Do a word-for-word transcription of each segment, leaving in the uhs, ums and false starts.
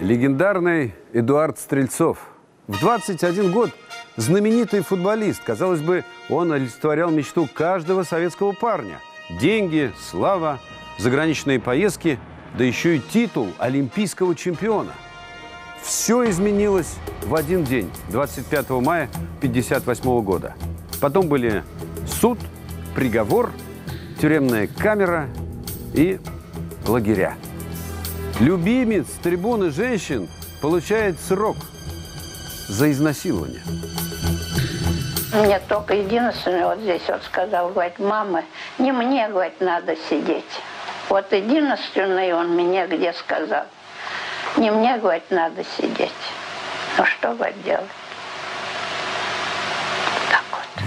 Легендарный Эдуард Стрельцов. В двадцать один год знаменитый футболист. Казалось бы, он олицетворял мечту каждого советского парня. Деньги, слава, заграничные поездки, да еще и титул олимпийского чемпиона. Все изменилось в один день, двадцать пятого мая тысяча девятьсот пятьдесят восьмого года. Потом были суд, приговор, тюремная камера и лагеря. Любимец трибуны женщин получает срок за изнасилование. Мне только единственное вот здесь вот сказал, говорит, мама, не мне, говорит, надо сидеть. Вот единственное он мне где сказал. Не мне, говорит, надо сидеть. Ну что, говорит, делать? Так вот.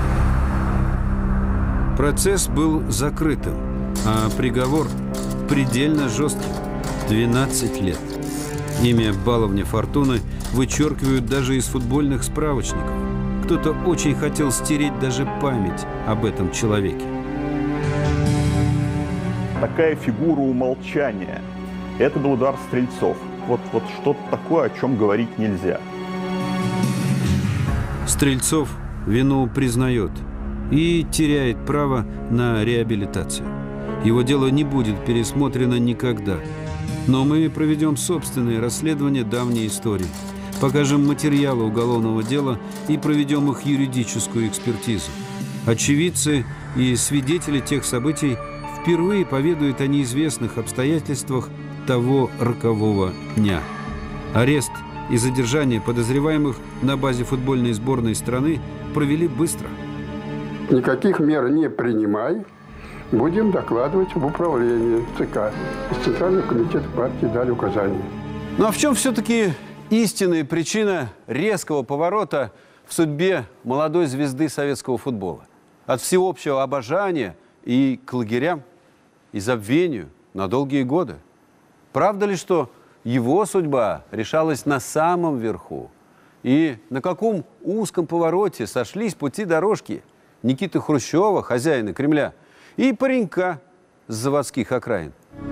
Процесс был закрытым, а приговор предельно жестким. двенадцать лет. Имя баловня Фортуны вычеркивают даже из футбольных справочников. Кто-то очень хотел стереть даже память об этом человеке. Такая фигура умолчания. Это был Эдуард Стрельцов. Вот, вот что-то такое, о чем говорить нельзя. Стрельцов вину признает и теряет право на реабилитацию. Его дело не будет пересмотрено никогда. Но мы проведем собственное расследование давней истории. Покажем материалы уголовного дела и проведем их юридическую экспертизу. Очевидцы и свидетели тех событий впервые поведают о неизвестных обстоятельствах того рокового дня. Арест и задержание подозреваемых на базе футбольной сборной страны провели быстро. Никаких мер не принимай. Будем докладывать в управление ЦК. Из Центрального комитета партии дали указания. Ну а в чем все-таки истинная причина резкого поворота в судьбе молодой звезды советского футбола? От всеобщего обожания и к лагерям, и забвению на долгие годы. Правда ли, что его судьба решалась на самом верху? И на каком узком повороте сошлись пути дорожки Никиты Хрущева, хозяина Кремля, и паренька с заводских окраин?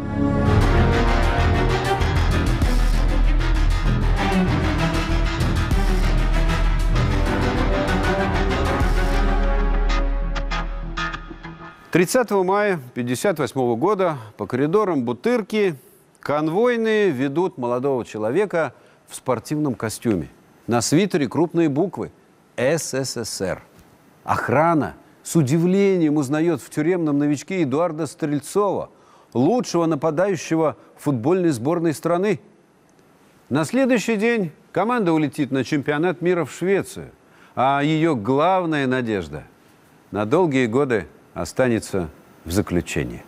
тридцатого мая тысяча девятьсот пятьдесят восьмого года по коридорам Бутырки конвойные ведут молодого человека в спортивном костюме. На свитере крупные буквы «эс эс эс эр». Охрана с удивлением узнает в тюремном новичке Эдуарда Стрельцова, лучшего нападающего футбольной сборной страны. На следующий день команда улетит на чемпионат мира в Швецию, а ее главная надежда на долгие годы останется в заключении.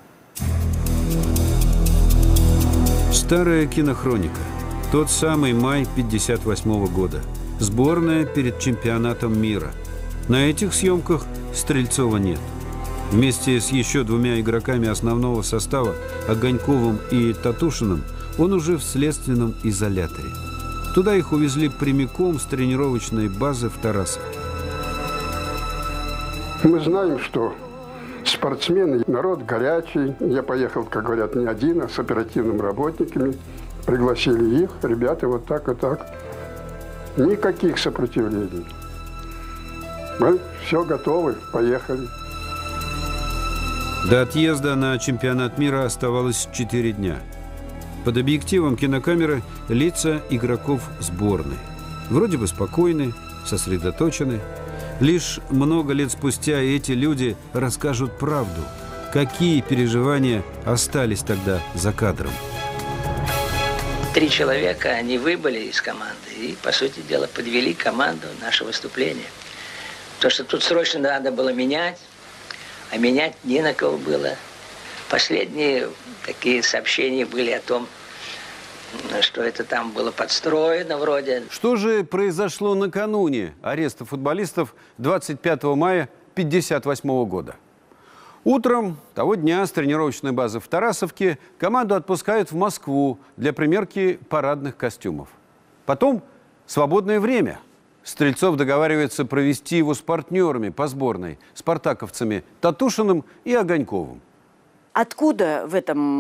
Старая кинохроника. Тот самый май пятьдесят восьмого года. Сборная перед чемпионатом мира. На этих съемках Стрельцова нет. Вместе с еще двумя игроками основного состава, Огоньковым и Татушиным, он уже в следственном изоляторе. Туда их увезли прямиком с тренировочной базы в Тарасовке. Мы знаем, что спортсмены, народ горячий. Я поехал, как говорят, не один, а с оперативными работниками. Пригласили их, ребята, вот так и так. Никаких сопротивлений. Мы все готовы, поехали. До отъезда на чемпионат мира оставалось четыре дня. Под объективом кинокамеры лица игроков сборной. Вроде бы спокойны, сосредоточены. Лишь много лет спустя эти люди расскажут правду, какие переживания остались тогда за кадром. Три человека, они выбыли из команды и, по сути дела, подвели команду в наше выступление. То, что тут срочно надо было менять, а менять не на кого было. Последние такие сообщения были о том, что это там было подстроено вроде. Что же произошло накануне ареста футболистов двадцать пятого мая тысяча девятьсот пятьдесят восьмого года? Утром того дня с тренировочной базы в Тарасовке команду отпускают в Москву для примерки парадных костюмов. Потом свободное время. Стрельцов договаривается провести его с партнерами по сборной, спартаковцами Татушиным и Огоньковым. Откуда в этом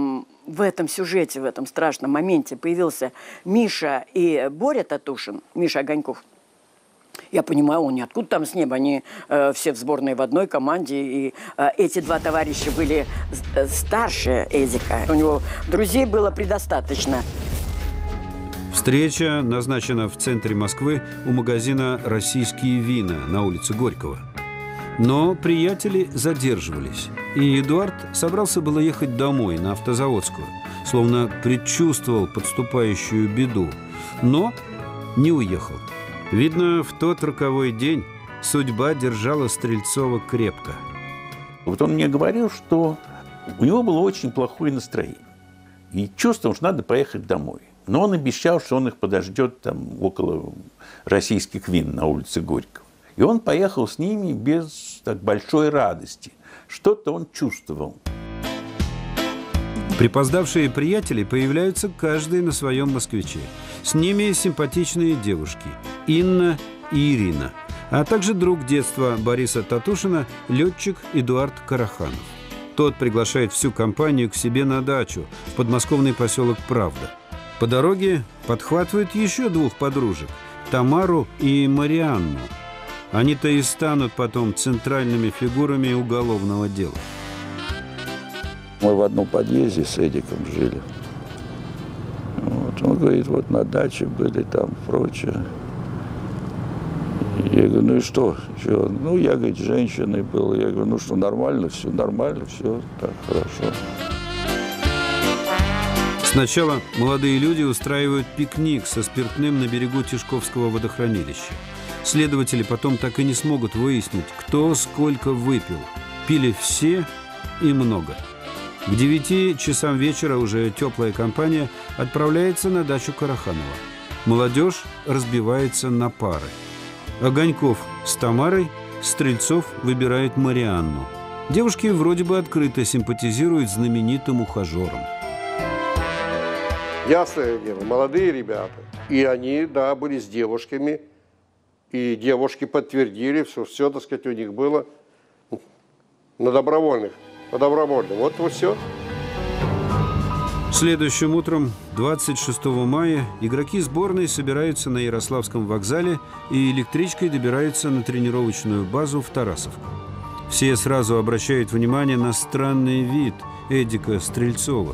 в этом сюжете, в этом страшном моменте появился Миша и Боря Татушин, Миша Огоньков, я понимаю, он не откуда там с неба, они э, все в сборной в одной команде, и э, эти два товарища были э, старше Эдика. У него друзей было предостаточно. Встреча назначена в центре Москвы у магазина «Российские вина» на улице Горького. Но приятели задерживались, и Эдуард собрался было ехать домой, на Автозаводскую, словно предчувствовал подступающую беду, но не уехал. Видно, в тот роковой день судьба держала Стрельцова крепко. Вот он мне говорил, что у него было очень плохое настроение. И чувствовал, что надо поехать домой. Но он обещал, что он их подождет там около «Российских вин» на улице Горького. И он поехал с ними без так, большой радости. Что-то он чувствовал. Припоздавшие приятели появляются каждый на своем москвиче. С ними симпатичные девушки Инна и Ирина, а также друг детства Бориса Татушина, летчик Эдуард Караханов. Тот приглашает всю компанию к себе на дачу в подмосковный поселок Правда. По дороге подхватывает еще двух подружек – Тамару и Марианну. Они-то и станут потом центральными фигурами уголовного дела. Мы в одном подъезде с Эдиком жили. Вот. Он говорит, вот на даче были там, прочее. Я говорю, ну и что? что? Ну, я, говорит, женщиной был. Я говорю, ну что, нормально все, нормально все, так, хорошо. Сначала молодые люди устраивают пикник со спиртным на берегу Тишковского водохранилища. Следователи потом так и не смогут выяснить, кто сколько выпил. Пили все и много. К девяти часам вечера уже теплая компания отправляется на дачу Караханова. Молодежь разбивается на пары. Огоньков с Тамарой, Стрельцов выбирает Марианну. Девушки вроде бы открыто симпатизируют знаменитым ухажерам. Ясное дело, молодые ребята. И они, да, были с девушками. И девушки подтвердили, что все, так сказать, у них было на добровольных, по добровольным. Вот, вот все. Следующим утром, двадцать шестого мая, игроки сборной собираются на Ярославском вокзале и электричкой добираются на тренировочную базу в Тарасовку. Все сразу обращают внимание на странный вид Эдика Стрельцова.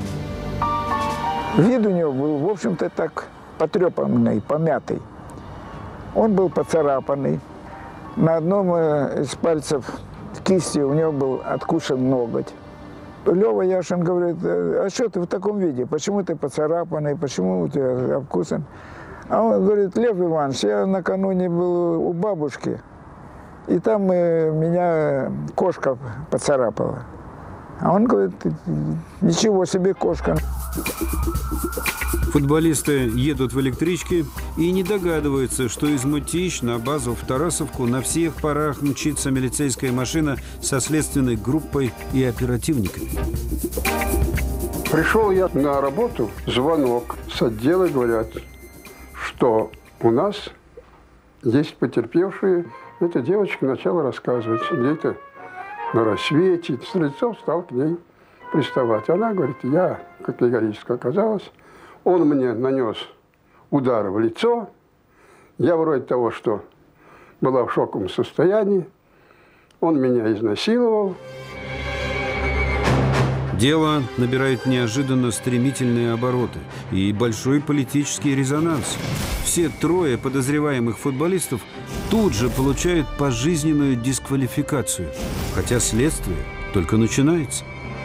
Вид у него был, в общем-то, так потрепанный, помятый. Он был поцарапанный. На одном из пальцев кисти у него был откушен ноготь. Лева Яшин говорит, а что ты в таком виде? Почему ты поцарапанный? Почему у тебя обкусан? А он говорит, Лев Иванович, я накануне был у бабушки, и там меня кошка поцарапала. А он говорит, ничего себе кошка. Футболисты едут в электричке и не догадываются, что из Мытищ на базу в Тарасовку на всех парах мчится милицейская машина со следственной группой и оперативниками. Пришел я на работу, звонок с отдела, говорят, что у нас есть потерпевшие. Эта девочка начала рассказывать, где-то на рассвете. Стрельцов стал к ней приставать. Она говорит, я категорически оказалась. Он мне нанес удар в лицо. Я вроде того, что была в шоковом состоянии. Он меня изнасиловал. Дело набирает неожиданно стремительные обороты и большой политический резонанс. Все трое подозреваемых футболистов тут же получают пожизненную дисквалификацию, хотя следствие только начинается.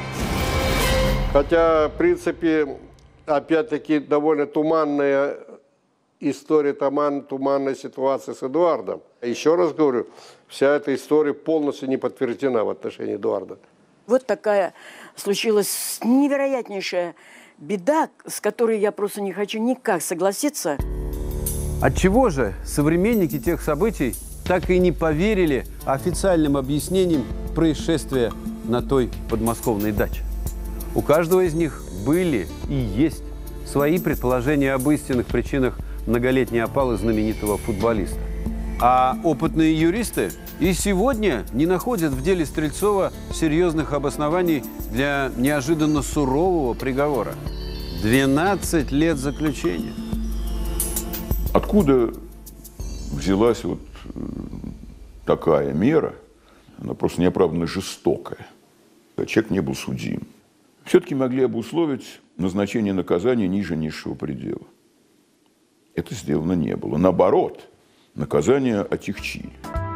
Хотя, в принципе, опять-таки, довольно туманная история, туман, туманная ситуация с Эдуардом. Еще раз говорю, вся эта история полностью не подтверждена в отношении Эдуарда. Вот такая случилась невероятнейшая беда, с которой я просто не хочу никак согласиться. Отчего же современники тех событий так и не поверили официальным объяснениям происшествия на той подмосковной даче? У каждого из них были и есть свои предположения об истинных причинах многолетней опалы знаменитого футболиста. А опытные юристы и сегодня не находят в деле Стрельцова серьезных обоснований для неожиданно сурового приговора. двенадцать лет заключения. Откуда взялась вот такая мера? Она просто неоправданно жестокая. Человек не был судим. Все-таки могли обусловить назначение наказания ниже низшего предела. Это сделано не было. Наоборот, наказание отягчили.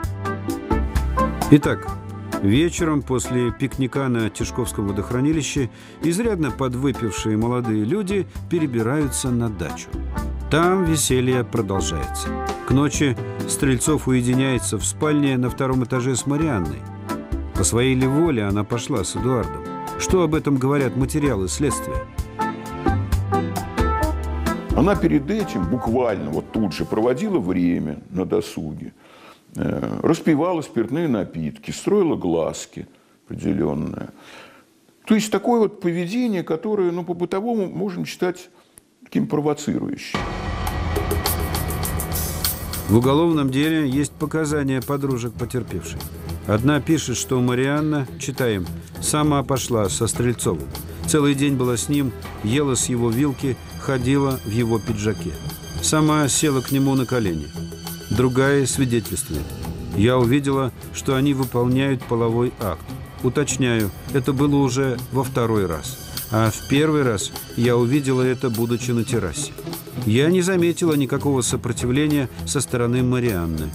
Итак, вечером после пикника на Тишковском водохранилище изрядно подвыпившие молодые люди перебираются на дачу. Там веселье продолжается. К ночи Стрельцов уединяется в спальне на втором этаже с Марианной. По своей ли воле она пошла с Эдуардом? Что об этом говорят материалы следствия? Она перед этим буквально вот тут же проводила время на досуге, э, распивала спиртные напитки, строила глазки определенные. То есть такое вот поведение, которое, ну, по-бытовому можем считать таким провоцирующим. В уголовном деле есть показания подружек потерпевшей. Одна пишет, что Марианна, читаем, сама пошла со Стрельцовым. Целый день была с ним, ела с его вилки, ходила в его пиджаке. Сама села к нему на колени. Другая свидетельствует. Я увидела, что они выполняют половой акт. Уточняю, это было уже во второй раз. А в первый раз я увидела это, будучи на террасе. Я не заметила никакого сопротивления со стороны Марианны.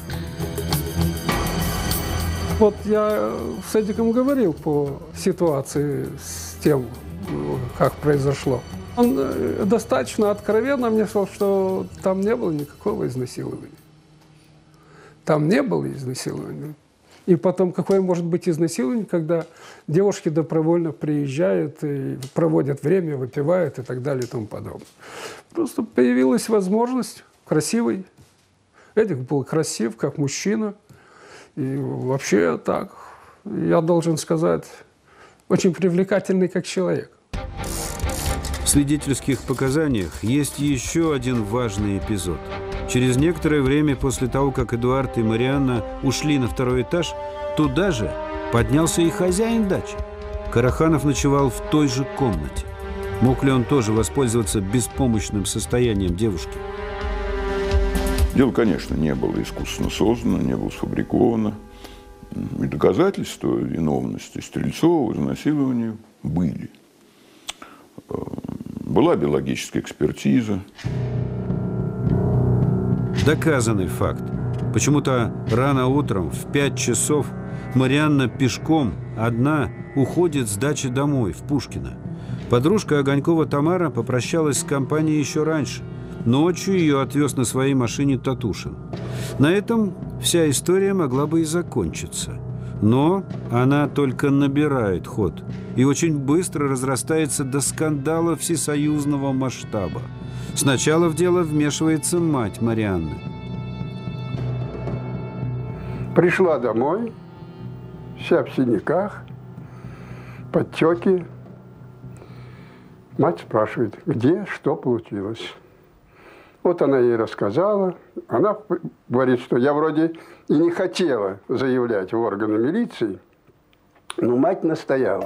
Вот я с Эдиком говорил по ситуации с тем, как произошло. Он достаточно откровенно мне сказал, что там не было никакого изнасилования. Там не было изнасилования. И потом, какое может быть изнасилование, когда девушки добровольно приезжают и проводят время, выпивают и так далее и тому подобное. Просто появилась возможность красивый. Эдик был красив, как мужчина. И вообще так, я должен сказать, очень привлекательный как человек. В свидетельских показаниях есть еще один важный эпизод. Через некоторое время после того, как Эдуард и Марианна ушли на второй этаж, туда же поднялся и хозяин дачи. Караханов ночевал в той же комнате. Мог ли он тоже воспользоваться беспомощным состоянием девушки? Дело, конечно, не было искусственно создано, не было сфабриковано. И доказательства виновности Стрельцова в изнасиловании были. Была биологическая экспертиза. Доказанный факт. Почему-то рано утром в пять часов Марианна пешком одна уходит с дачи домой, в Пушкино. Подружка Огонькова Тамара попрощалась с компанией еще раньше. Ночью ее отвез на своей машине Татушин. На этом вся история могла бы и закончиться. Но она только набирает ход и очень быстро разрастается до скандала всесоюзного масштаба. Сначала в дело вмешивается мать Марианны. Пришла домой, вся в синяках, подтеки. Мать спрашивает, где, что получилось. Вот она ей рассказала. Она говорит, что я вроде и не хотела заявлять в органы милиции, но мать настояла.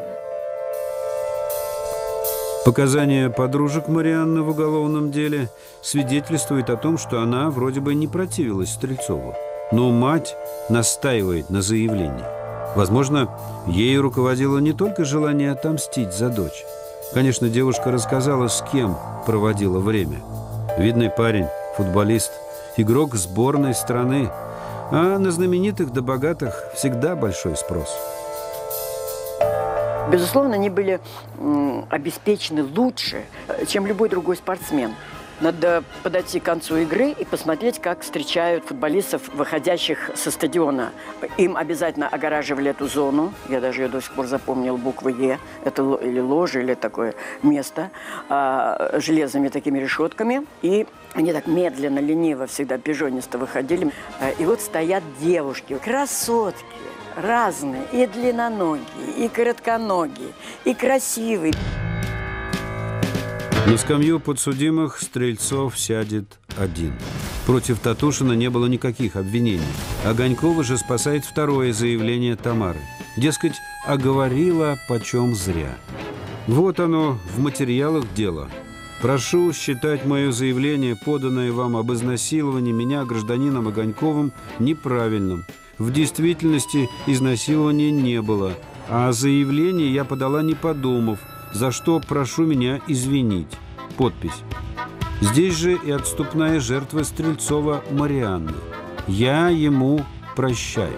Показания подружек Марианны в уголовном деле свидетельствуют о том, что она вроде бы не противилась Стрельцову, но мать настаивает на заявлении. Возможно, ею руководило не только желание отомстить за дочь. Конечно, девушка рассказала, с кем проводила время. Видный парень, футболист, игрок сборной страны. А на знаменитых да богатых всегда большой спрос. Безусловно, они были м, обеспечены лучше, чем любой другой спортсмен. Надо подойти к концу игры и посмотреть, как встречают футболистов, выходящих со стадиона. Им обязательно огораживали эту зону. Я даже ее до сих пор запомнил, буквы Е. Это или ложа, или такое место. А, железными такими решетками. И они так медленно, лениво всегда пижонисто выходили. А, и вот стоят девушки, красотки. Разные, и длинноногие, и коротконогие, и красивые. На скамью подсудимых Стрельцов сядет один. Против Татушина не было никаких обвинений. Огонькова же спасает второе заявление Тамары. Дескать, оговорила почем зря. Вот оно в материалах дела. Прошу считать мое заявление, поданное вам об изнасиловании меня гражданином Огоньковым, неправильным. В действительности изнасилования не было, а заявление я подала не подумав, за что прошу меня извинить. Подпись. Здесь же и отступная жертва Стрельцова Марианны. Я ему прощаю.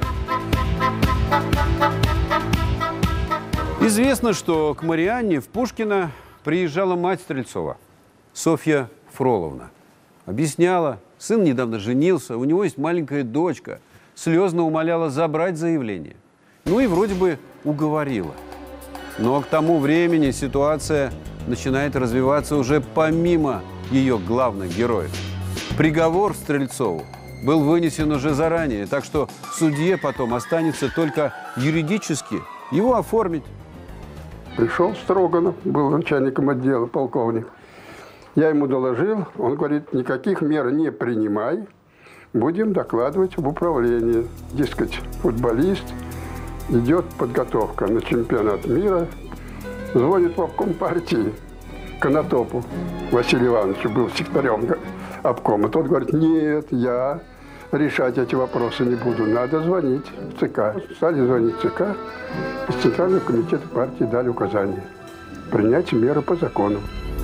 Известно, что к Марианне в Пушкино приезжала мать Стрельцова, Софья Фроловна. Объясняла, сын недавно женился, у него есть маленькая дочка. Слезно умоляла забрать заявление. Ну и вроде бы уговорила. Но к тому времени ситуация начинает развиваться уже помимо ее главных героев. Приговор Стрельцову был вынесен уже заранее, так что судье потом останется только юридически его оформить. Пришел Строганов, был начальником отдела, полковник. Я ему доложил, он говорит, никаких мер не принимай, будем докладывать в управление. Дескать, футболист, идет подготовка на чемпионат мира, звонит в обком партии Конотопу Василию Ивановичу, был секретарем обкома. Тот говорит, нет, я решать эти вопросы не буду, надо звонить в ЦК. Стали звонить в ЦК, из Центрального комитета партии дали указание принять меры по закону.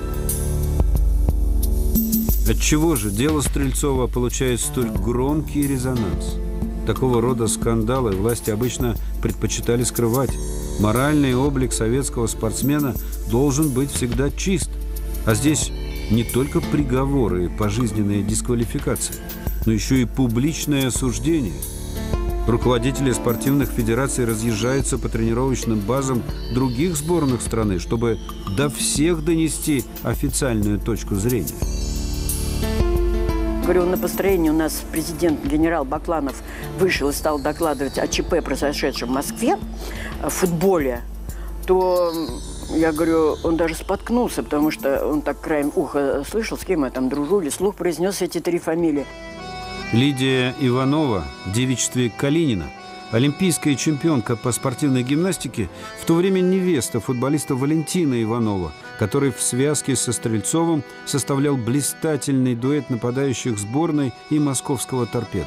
Отчего же дело Стрельцова получает столь громкий резонанс? Такого рода скандалы власти обычно предпочитали скрывать. Моральный облик советского спортсмена должен быть всегда чист. А здесь не только приговоры и пожизненная дисквалификация, но еще и публичное осуждение. Руководители спортивных федераций разъезжаются по тренировочным базам других сборных страны, чтобы до всех донести официальную точку зрения. Говорю, на построении у нас президент генерал Бакланов вышел и стал докладывать о ЧП, произошедшем в Москве, в футболе, то, я говорю, он даже споткнулся, потому что он так краем уха слышал, с кем я там дружу, или слух произнес эти три фамилии. Лидия Иванова в девичестве Калинина, олимпийская чемпионка по спортивной гимнастике, в то время невеста футболиста Валентина Иванова, который в связке со Стрельцовым составлял блистательный дуэт нападающих сборной и московского «Торпедо».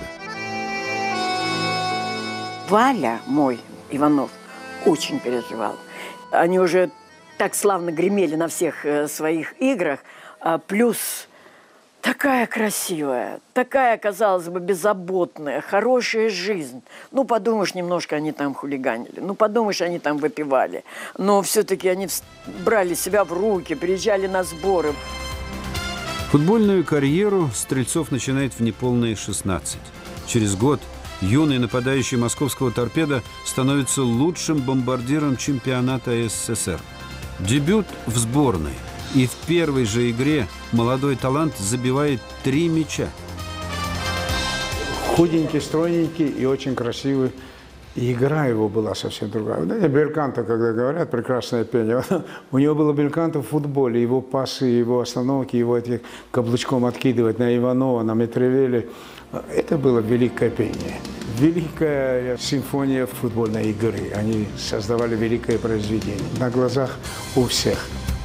Валя, мой Иванов, очень переживал. Они уже так славно гремели на всех э, своих играх, а плюс такая красивая, такая, казалось бы, беззаботная, хорошая жизнь. Ну, подумаешь, немножко они там хулиганили, ну, подумаешь, они там выпивали. Но все-таки они брали себя в руки, приезжали на сборы. Футбольную карьеру Стрельцов начинает в неполные шестнадцать. Через год юный нападающий московского «Торпедо» становится лучшим бомбардиром чемпионата СССР. Дебют в сборной. И в первой же игре молодой талант забивает три мяча. Худенький, стройненький и очень красивый. И игра его была совсем другая. Знаете, бельканто, когда говорят, прекрасное пение. У него было бельканто в футболе. Его пасы, его остановки, его этих каблучком откидывать на Иванова, на Митревели. Это было великое пение. Великая симфония футбольной игры. Они создавали великое произведение. На глазах у всех.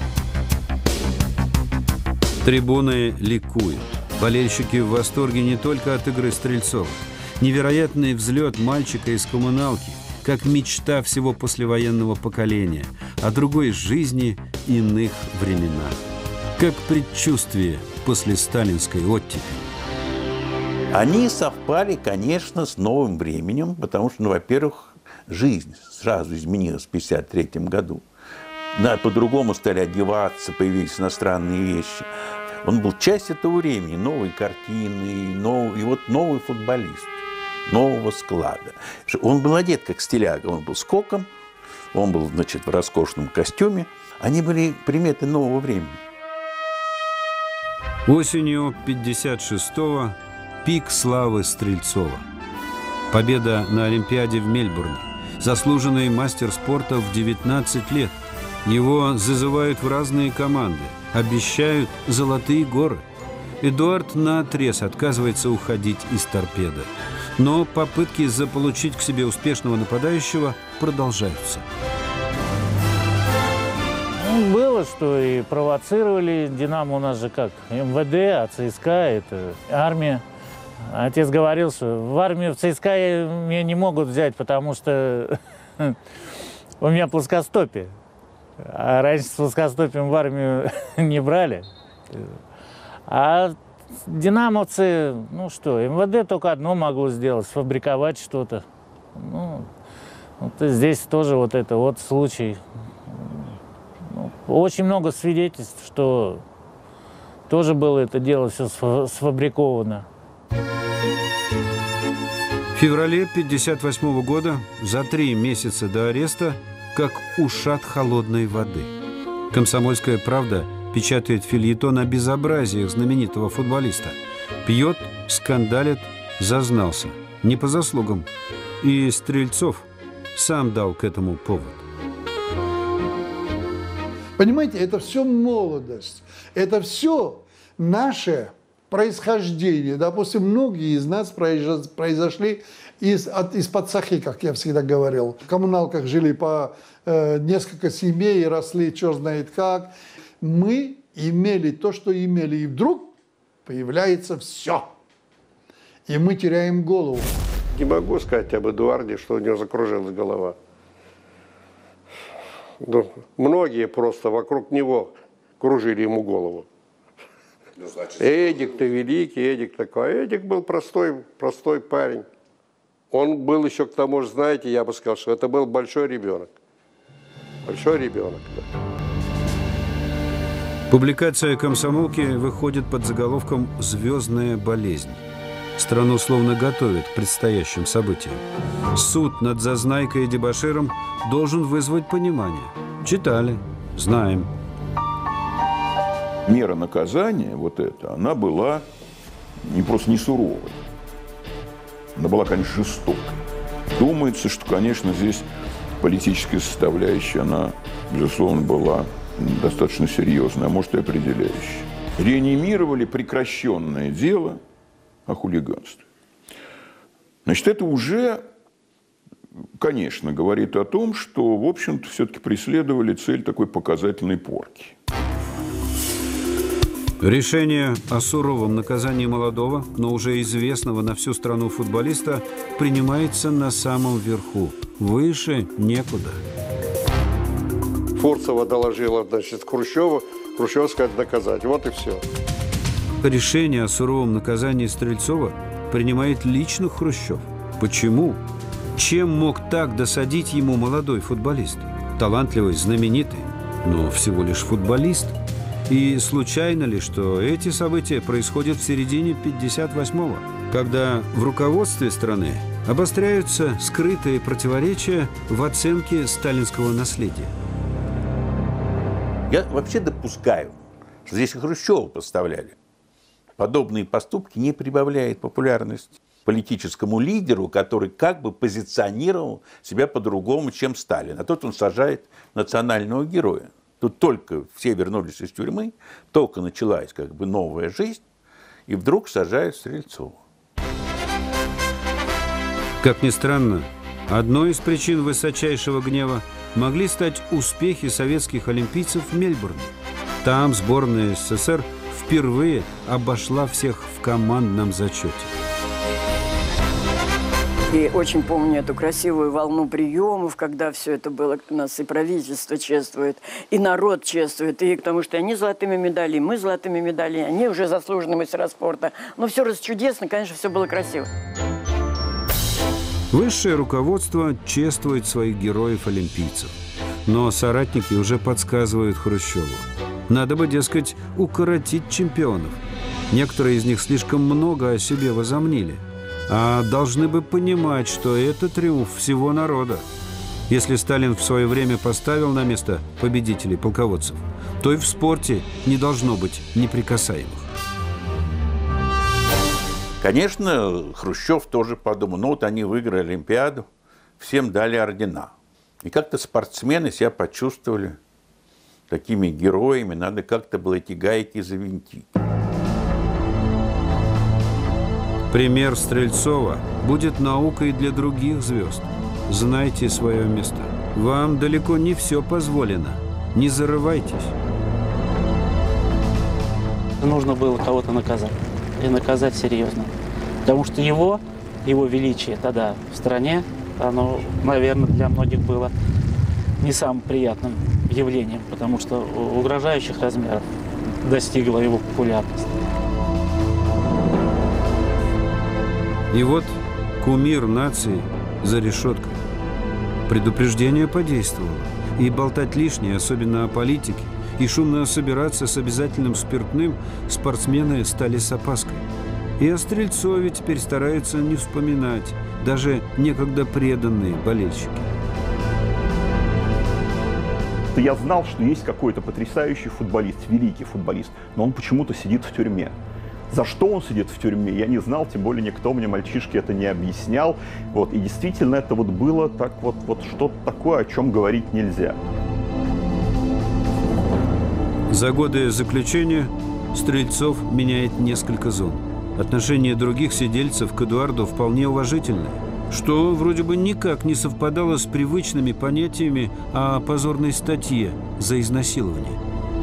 Трибуны ликуют. Болельщики в восторге не только от игры Стрельцова. Невероятный взлет мальчика из коммуналки, как мечта всего послевоенного поколения, о другой жизни иных временах. Как предчувствие после сталинской оттепели. Они совпали, конечно, с новым временем, потому что, ну, во-первых, жизнь сразу изменилась в пятьдесят третьем году. Да, по-другому стали одеваться, появились иностранные вещи. Он был часть этого времени, новой картины, новый, и вот новый футболист, нового склада. Он был одет как стиляга, он был с коком, он был, значит, в роскошном костюме. Они были приметы нового времени. Осенью пятьдесят шестого пик славы Стрельцова. Победа на Олимпиаде в Мельбурне. Заслуженный мастер спорта в девятнадцать лет. Его зазывают в разные команды, обещают золотые горы. Эдуард наотрез отказывается уходить из торпеды. Но попытки заполучить к себе успешного нападающего продолжаются. Ну, было, что и провоцировали. «Динамо» у нас же как эм вэ дэ, а ЦСКА – это армия. Отец говорил, что в армию, в ЦСКА меня не могут взять, потому что у меня плоскостопие. А раньше с плоскостопием в армию не брали. А динамовцы, ну что, эм вэ дэ только одно могло сделать – сфабриковать что-то. Ну, вот здесь тоже вот это вот случай. Ну, очень много свидетельств, что тоже было это дело все сфабриковано. В феврале пятьдесят восьмого года, за три месяца до ареста, как ушат холодной воды. «Комсомольская правда» печатает фельетон о безобразиях знаменитого футболиста. Пьет, скандалит, зазнался. Не по заслугам. И Стрельцов сам дал к этому повод. Понимаете, это все молодость. Это все наше происхождение. Допустим, многие из нас произошли из, от, из-под сахи, как я всегда говорил. В коммуналках жили по э, несколько семей, росли черт знает как. Мы имели то, что имели, и вдруг появляется все. И мы теряем голову. Не могу сказать об Эдуарде, что у него закружилась голова. Ну, многие просто вокруг него кружили ему голову. Ну, значит, Эдик-то великий, Эдик такой. Эдик был простой, простой парень. Он был еще к тому же, знаете, я бы сказал, что это был большой ребенок. Большой ребенок, да. Публикация «Комсомолки» выходит под заголовком «Звездная болезнь». Страну словно готовят к предстоящим событиям. Суд над зазнайкой и дебоширом должен вызвать понимание. Читали, знаем. Мера наказания, вот эта, она была не просто не суровой. Она была, конечно, жестокой. Думается, что, конечно, здесь политическая составляющая, она, безусловно, была достаточно серьезная, а может и определяющая. Реанимировали прекращенное дело о хулиганстве. Значит, это уже, конечно, говорит о том, что, в общем-то, все-таки преследовали цель такой показательной порки. Решение о суровом наказании молодого, но уже известного на всю страну футболиста принимается на самом верху. Выше некуда. Фурцева доложила, значит, Хрущеву. Хрущев сказать наказать. Вот и все. Решение о суровом наказании Стрельцова принимает лично Хрущев. Почему? Чем мог так досадить ему молодой футболист? Талантливый, знаменитый, но всего лишь футболист. И случайно ли, что эти события происходят в середине пятьдесят восьмого, когда в руководстве страны обостряются скрытые противоречия в оценке сталинского наследия? Я вообще допускаю, что здесь и Хрущева подставляли. Подобные поступки не прибавляют популярности политическому лидеру, который как бы позиционировал себя по-другому, чем Сталин. А тут он сажает национального героя. Тут только все вернулись из тюрьмы, только началась как бы новая жизнь, и вдруг сажают Стрельцова. Как ни странно, одной из причин высочайшего гнева могли стать успехи советских олимпийцев в Мельбурне. Там сборная СССР впервые обошла всех в командном зачете. И очень помню эту красивую волну приемов, когда все это было, нас и правительство чествует, и народ чествует, и потому что они золотыми медалями, мы золотыми медалями, они уже заслуженные мастера спорта. Но все расчудесно, конечно, все было красиво. Высшее руководство чествует своих героев-олимпийцев. Но соратники уже подсказывают Хрущеву. Надо бы, дескать, укоротить чемпионов. Некоторые из них слишком много о себе возомнили. А должны бы понимать, что это триумф всего народа. Если Сталин в свое время поставил на место победителей полководцев, то и в спорте не должно быть неприкасаемых. Конечно, Хрущев тоже подумал, ну вот они выиграли Олимпиаду, всем дали ордена. И как-то спортсмены себя почувствовали такими героями, надо как-то было эти гайки завинтить. Пример Стрельцова будет наукой для других звезд. Знайте свое место. Вам далеко не все позволено. Не зарывайтесь. Нужно было кого-то наказать. И наказать серьезно. Потому что его, его величие тогда в стране, оно, наверное, для многих было не самым приятным явлением, потому что угрожающих размеров достигла его популярность. И вот кумир нации за решеткой. Предупреждение подействовало. И болтать лишнее, особенно о политике, и шумно собираться с обязательным спиртным спортсмены стали с опаской. И о Стрельцове теперь стараются не вспоминать даже некогда преданные болельщики. Я знал, что есть какой-то потрясающий футболист, великий футболист, но он почему-то сидит в тюрьме. За что он сидит в тюрьме, я не знал, тем более никто мне, мальчишки, это не объяснял. Вот. И действительно это вот было так вот, вот что-то такое, о чем говорить нельзя. За годы заключения Стрельцов меняет несколько зон. Отношение других сидельцев к Эдуарду вполне уважительное, что вроде бы никак не совпадало с привычными понятиями о позорной статье за изнасилование.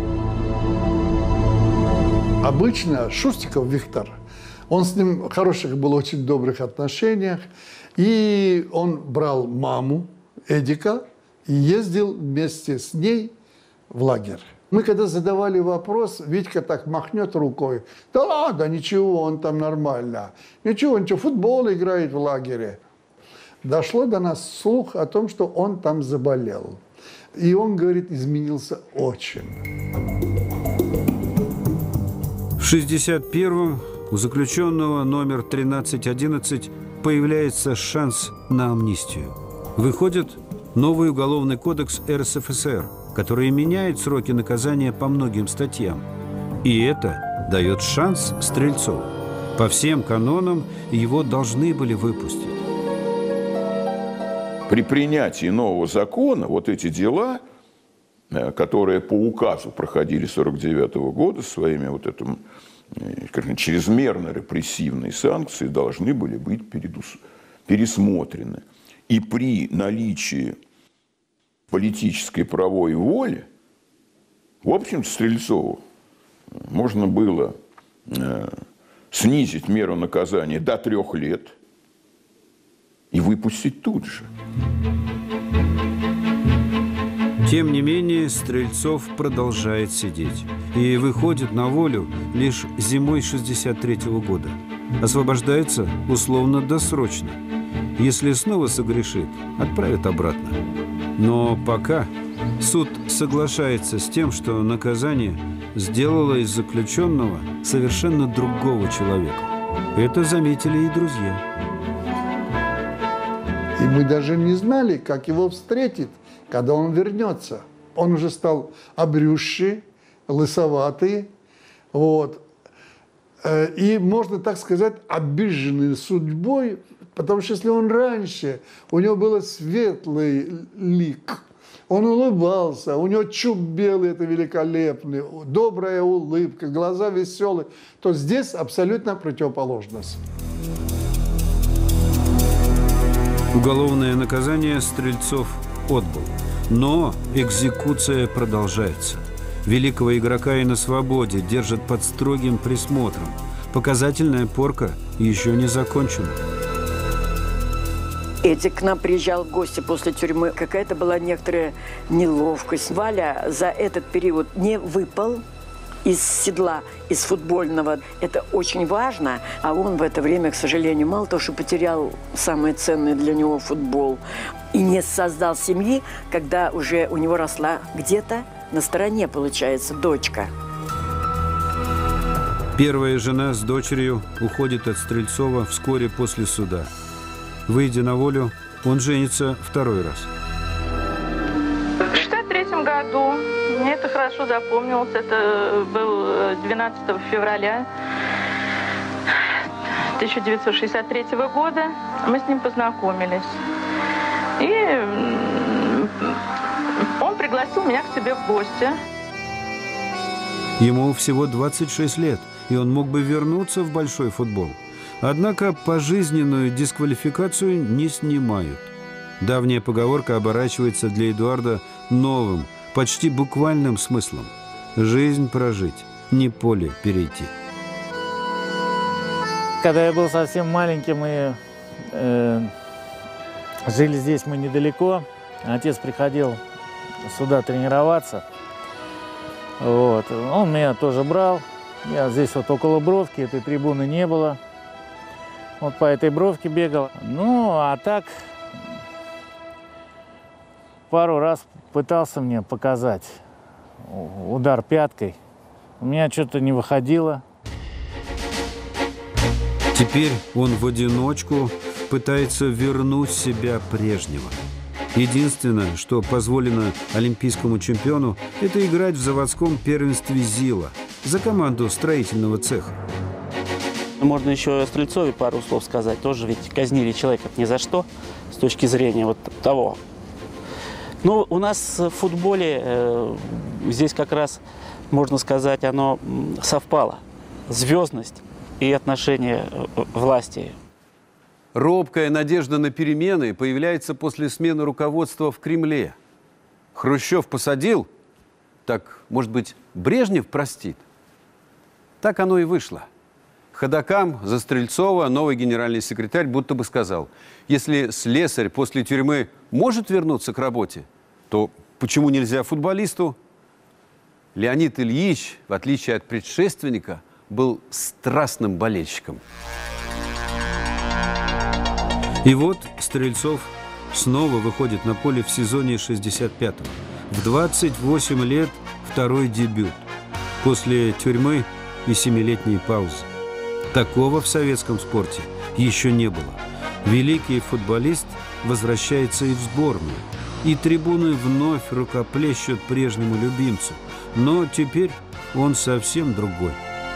Обычно Шустиков Виктор, он с ним в хороших был очень добрых отношениях, и он брал маму Эдика и ездил вместе с ней в лагерь. Мы когда задавали вопрос, Витька так махнет рукой: да ладно, ничего, он там нормально, ничего, ничего, футбол играет в лагере. Дошло до нас слух о том, что он там заболел. И он, говорит, изменился очень. В шестьдесят первом у заключенного номер тринадцать одиннадцать появляется шанс на амнистию. Выходит новый уголовный кодекс эр эс эф эс эр, который меняет сроки наказания по многим статьям. И это дает шанс Стрельцову. По всем канонам его должны были выпустить. При принятии нового закона вот эти дела, которые по указу проходили сорок девятого года своими вот этим, скажем, чрезмерно репрессивные санкции, должны были быть пересмотрены. И при наличии политической правовой воли, в общем, Стрельцову можно было снизить меру наказания до трех лет и выпустить тут же. Тем не менее, Стрельцов продолжает сидеть и выходит на волю лишь зимой шестьдесят третьего года. Освобождается условно-досрочно. Если снова согрешит, отправят обратно. Но пока суд соглашается с тем, что наказание сделало из заключенного совершенно другого человека. Это заметили и друзья. И мы даже не знали, как его встретит, когда он вернется. Он уже стал обрюзший, лысоватый, вот. И, можно так сказать, обиженный судьбой, потому что если он раньше, у него был светлый лик, он улыбался, у него чуб белый, это великолепный, добрая улыбка, глаза веселые, то здесь абсолютно противоположность. Уголовное наказание Стрельцов отбыл. Но экзекуция продолжается. Великого игрока и на свободе держат под строгим присмотром. Показательная порка еще не закончена. Эдик к нам приезжал в гости после тюрьмы. Какая-то была некоторая неловкость. Валя за этот период не выпал из седла, из футбольного. Это очень важно. А он в это время, к сожалению, мало того, что потерял самое ценное для него футбол, и не создал семьи, когда уже у него росла где-то на стороне, получается, дочка. Первая жена с дочерью уходит от Стрельцова вскоре после суда. Выйдя на волю, он женится второй раз. В шестьдесят третьем году, мне это хорошо запомнилось, это был двенадцатого февраля тысяча девятьсот шестьдесят третьего года, мы с ним познакомились. И он пригласил меня к себе в гости. Ему всего двадцать шесть лет, и он мог бы вернуться в большой футбол. Однако пожизненную дисквалификацию не снимают. Давняя поговорка оборачивается для Эдуарда новым, почти буквальным смыслом. Жизнь прожить, не поле перейти. Когда я был совсем маленьким и э, жили здесь мы недалеко, отец приходил сюда тренироваться. Вот. Он меня тоже брал. Я здесь вот около бровки, этой трибуны не было. Вот по этой бровке бегал. Ну, а так пару раз пытался мне показать удар пяткой. У меня что-то не выходило. Теперь он в одиночку пытается вернуть себя прежнего. Единственное, что позволено олимпийскому чемпиону, это играть в заводском первенстве ЗИЛа за команду строительного цеха. Можно еще о Стрельцове пару слов сказать. Тоже ведь казнили человека ни за что, с точки зрения вот того. Но у нас в футболе э, здесь как раз, можно сказать, оно совпало. Звездность и отношение власти. Робкая надежда на перемены появляется после смены руководства в Кремле. Хрущев посадил, так, может быть, Брежнев простит? Так оно и вышло. Ходокам за Стрельцова новый генеральный секретарь будто бы сказал: если слесарь после тюрьмы может вернуться к работе, то почему нельзя футболисту? Леонид Ильич, в отличие от предшественника, был страстным болельщиком. И вот Стрельцов снова выходит на поле в сезоне шестьдесят пятого. В двадцать восемь лет второй дебют. После тюрьмы и семилетней паузы. Такого в советском спорте еще не было. Великий футболист возвращается и в сборную. И трибуны вновь рукоплещут прежнему любимцу. Но теперь он совсем другой.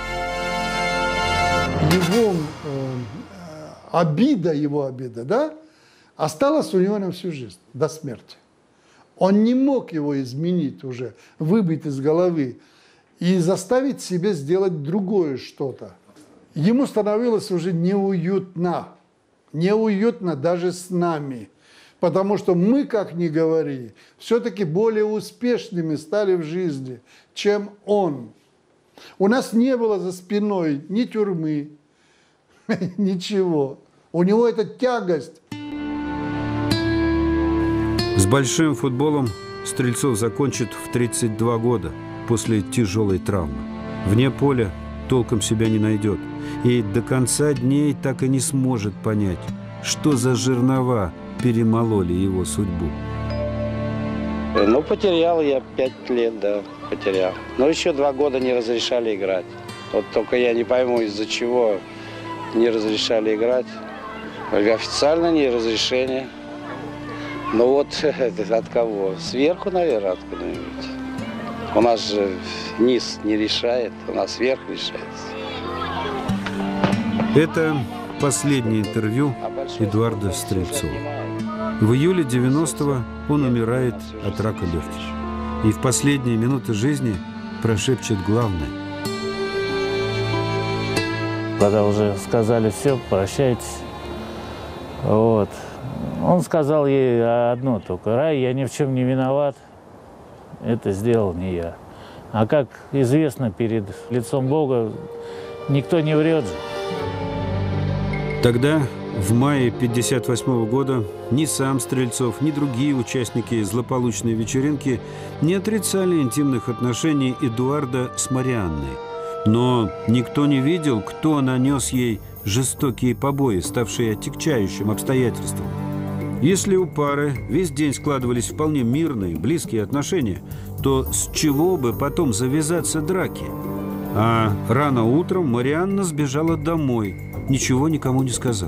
Его э, обида, его обида, да, осталась у него на всю жизнь, до смерти. Он не мог его изменить уже, выбить из головы и заставить себе сделать другое что-то. Ему становилось уже неуютно, неуютно даже с нами, потому что мы, как ни говори, все-таки более успешными стали в жизни, чем он. У нас не было за спиной ни тюрьмы, ничего. У него эта тягость. С большим футболом Стрельцов закончит в тридцать два года после тяжелой травмы. Вне поля толком себя не найдет. И до конца дней так и не сможет понять, что за жернова перемололи его судьбу. Ну, потерял я пять лет, да, потерял. Но еще два года не разрешали играть. Вот только я не пойму, из-за чего не разрешали играть. Официально не разрешение. Ну вот от кого? Сверху, наверное, откуда-нибудь. У нас же низ не решает, у нас верх решается. Это последнее интервью Эдуарда Стрельцова. В июле девяностого он умирает от рака легких. И в последние минуты жизни прошепчет главное. Когда уже сказали все, прощайтесь, вот, он сказал ей одно только: Рай, я ни в чем не виноват, это сделал не я. А как известно, перед лицом Бога никто не врет же. Тогда, в мае пятьдесят восьмого года, ни сам Стрельцов, ни другие участники злополучной вечеринки не отрицали интимных отношений Эдуарда с Марианной. Но никто не видел, кто нанес ей жестокие побои, ставшие отягчающим обстоятельством. Если у пары весь день складывались вполне мирные, близкие отношения, то с чего бы потом завязаться драки? А рано утром Марианна сбежала домой, ничего никому не сказав.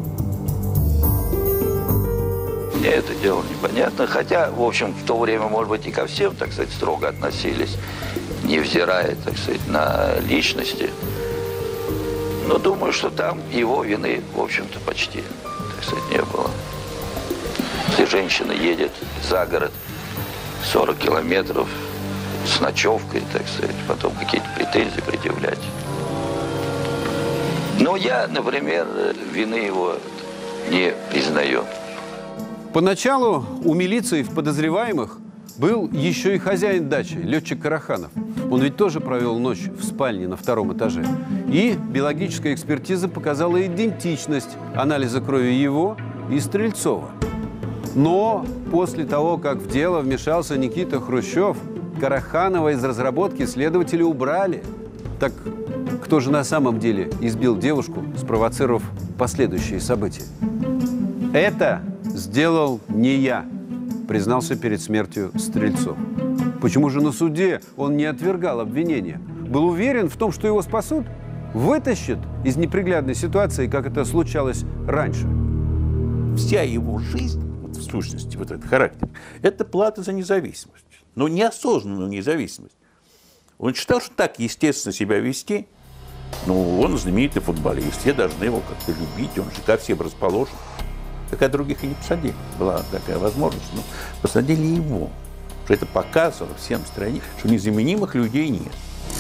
Мне это дело непонятно, хотя, в общем, в то время, может быть, и ко всем, так сказать, строго относились, невзирая, так сказать, на личности. Но думаю, что там его вины, в общем-то, почти, так сказать, не было. Если женщина едет за город сорок километров с ночевкой, так сказать, потом какие-то претензии предъявлять. Но я, например, вины его не признаю. Поначалу у милиции в подозреваемых был еще и хозяин дачи, летчик Караханов. Он ведь тоже провел ночь в спальне на втором этаже. И биологическая экспертиза показала идентичность анализа крови его и Стрельцова. Но после того, как в дело вмешался Никита Хрущев, Караханова из разработки следователи убрали. Так кто же на самом деле избил девушку, спровоцировав последующие события? Это сделал не я, признался перед смертью Стрельцов. Почему же на суде он не отвергал обвинения? Был уверен в том, что его спасут, вытащат из неприглядной ситуации, как это случалось раньше. Вся его жизнь, вот в сущности, вот этот характер, это плата за независимость. Но неосознанную независимость. Он считал, что так естественно себя вести. Ну, он знаменитый футболист, все должны его как-то любить, он же ко всем расположен. Так а других и не посадили. Была такая возможность, но посадили его. Что это показывало всем стране, что незаменимых людей нет.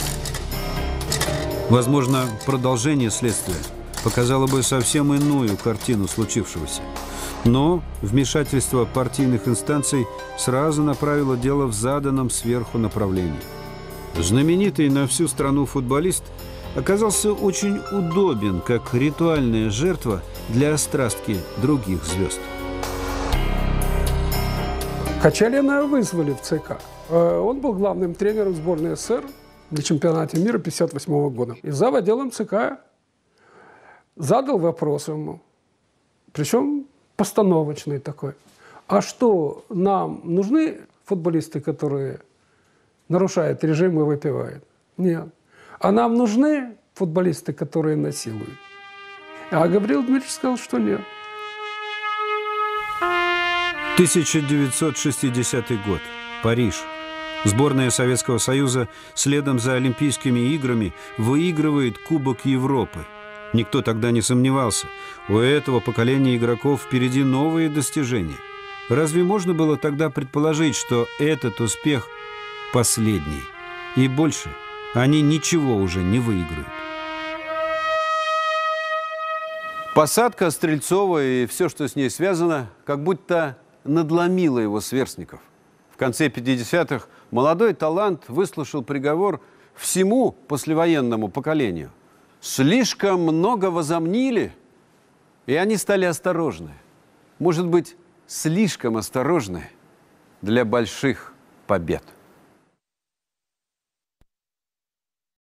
Возможно, продолжение следствия показало бы совсем иную картину случившегося. Но вмешательство партийных инстанций сразу направило дело в заданном сверху направлении. Знаменитый на всю страну футболист оказался очень удобен как ритуальная жертва для острастки других звезд. Качалина вызвали в ЦК. Он был главным тренером сборной СССР на чемпионате мира пятьдесят восьмого года. И зав. Отделом ЦК задал вопрос ему, причем постановочный такой. А что, нам нужны футболисты, которые нарушают режим и выпивают? Нет. А нам нужны футболисты, которые насилуют? А Гавриил Дмитриевич сказал, что нет. тысяча девятьсот шестидесятый год. Париж. Сборная Советского Союза следом за Олимпийскими играми выигрывает Кубок Европы. Никто тогда не сомневался. У этого поколения игроков впереди новые достижения. Разве можно было тогда предположить, что этот успех последний? И больше они ничего уже не выиграют. Посадка Стрельцова и все, что с ней связано, как будто надломила его сверстников. В конце пятидесятых молодой талант выслушал приговор всему послевоенному поколению. Слишком много возомнили, и они стали осторожны. Может быть, слишком осторожны для больших побед.